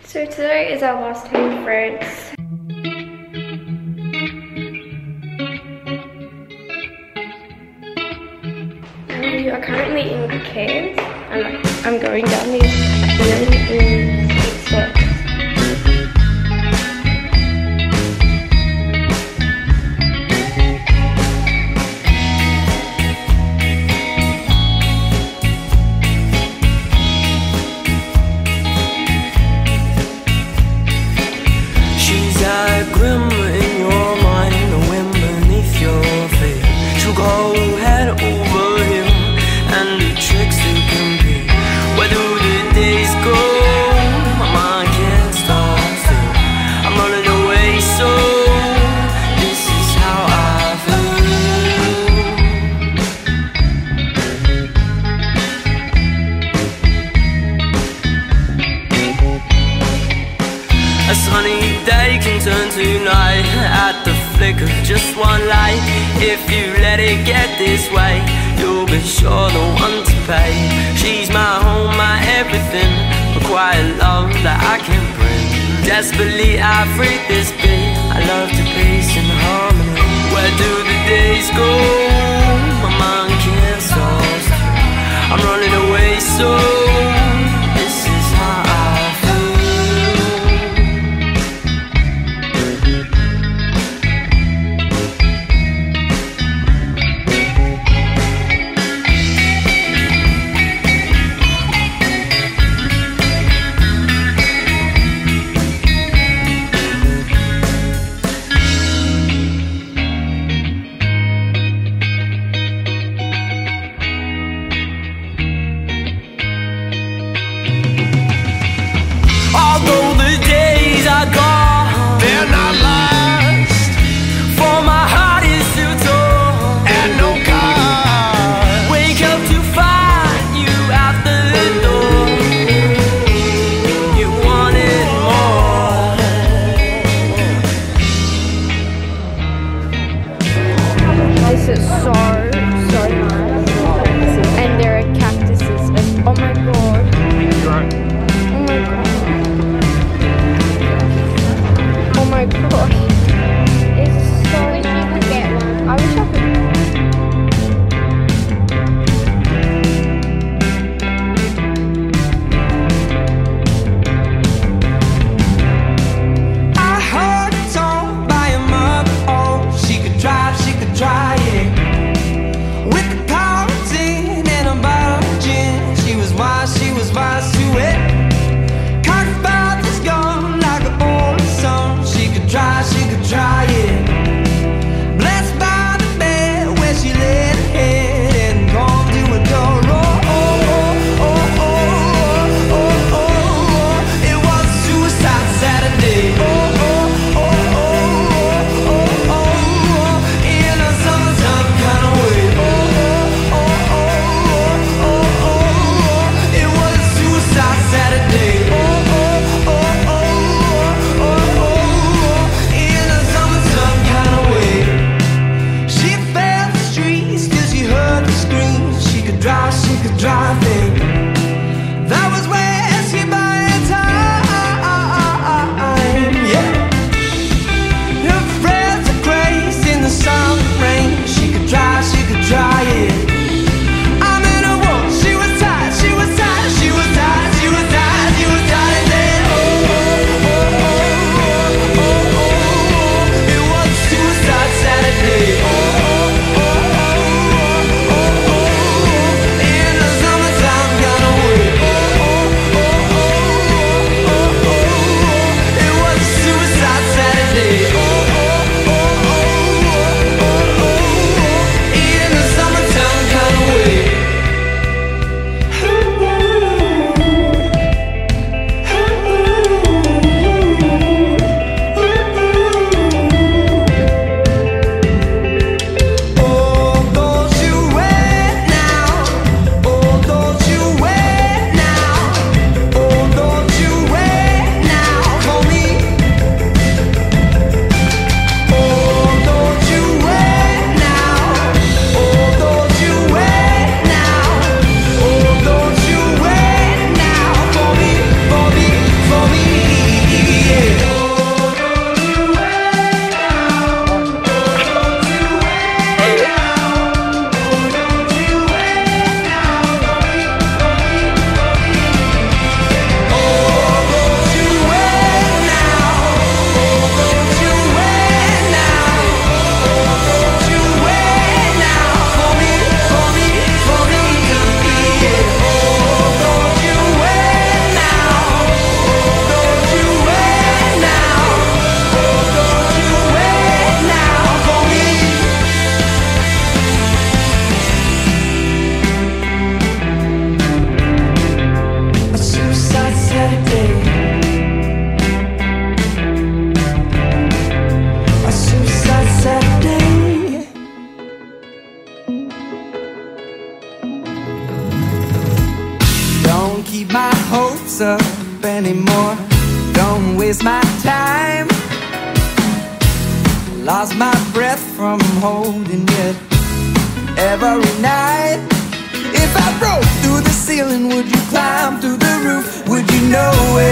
So today is our last day in France. We are currently in Cannes and I'm going down these really steep steps. Glimmer in your mind, a wind beneath your feet. She'll go head over him and do tricks to compete. Where do the days go? My mind can't stop still. I'm running away, so this is how I feel. A sunny day can turn to night at the flick of just one light. If you let it get this way, you'll be sure the one to pay. She's my home, my everything, a quiet love that I can bring. Desperately I freak this beat. I love to peace and harmony. Where do the days go? My mind can't stop still. I'm running away, so this is how I feel. wouldn't waste my time. Lost my breath from holding it every night. If I broke through the ceiling, would you climb through the roof? Would you know